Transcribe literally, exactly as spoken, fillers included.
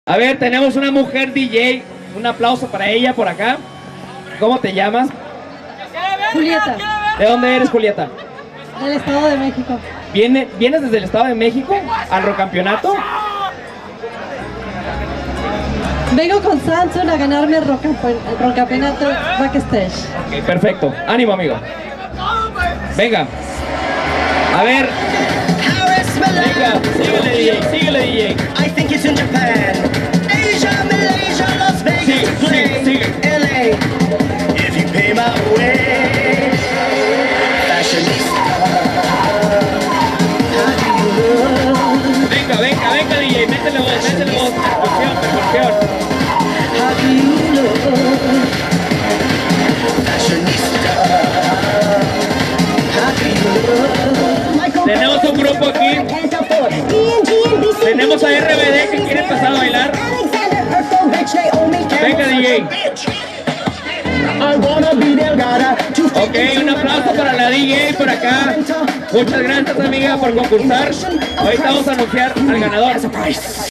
A ver, tenemos una mujer D J. Un aplauso para ella por acá. ¿Cómo te llamas? Julieta. ¿De dónde eres, Julieta? Del Estado de México. ¿Viene, ¿Vienes desde el Estado de México al Rocampeonato? Vengo con Samson a ganarme el Rocampeonato backstage. Ok, perfecto. Ánimo, amigo. Venga. A ver. Venga, síguele, D J, síguele, D J. I think it's in Japan, Asia, Malaysia, Las Vegas, Sigue, Play, sigue, sigue. L A. If you pay my way, fashionista. How do you look? Venga, venga, venga, D J. Métele voz, métele voz. Percusión, percusión. How do you look? Fashionista. How do you look? Tenemos un grupo aquí. Tenemos a R B D que quiere empezar a bailar. Venga, D J. Ok, un aplauso para la D J por acá. Muchas gracias, amiga, por concursar. Ahorita vamos a anunciar al ganador.